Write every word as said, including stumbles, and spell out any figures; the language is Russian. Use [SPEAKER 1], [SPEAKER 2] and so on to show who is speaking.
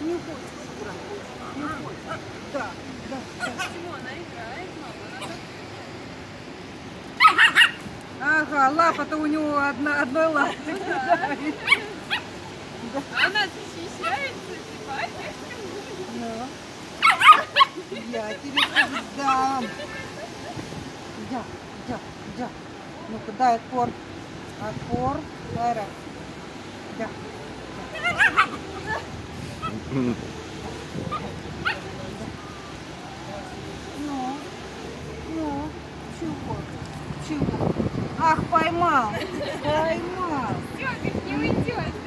[SPEAKER 1] Не хочет играть. Не хочет. Да, да, да.
[SPEAKER 2] Почему она играет, мама?
[SPEAKER 1] Ага, лапа-то у него одна, одной лапой.
[SPEAKER 2] Она защищается, типа.
[SPEAKER 1] Ну, я тебе дам. Да, да, да. Ну-ка, дай отпор. Отпор. Дай раз. Да. Ну, ну, чего? Чего? Ах, поймал. Поймал.
[SPEAKER 2] Все, ты не уйдешь.